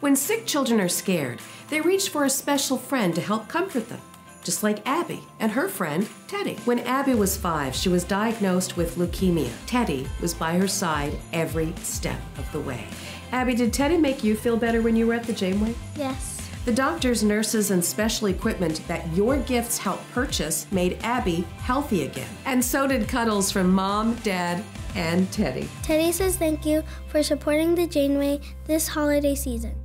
When sick children are scared, they reach for a special friend to help comfort them, just like Abby and her friend, Teddy. When Abby was 5, she was diagnosed with leukemia. Teddy was by her side every step of the way. Abby, did Teddy make you feel better when you were at the Janeway? Yes. The doctors, nurses, and special equipment that your gifts helped purchase made Abby healthy again. And so did cuddles from Mom, Dad, and Teddy. Teddy says thank you for supporting the Janeway this holiday season.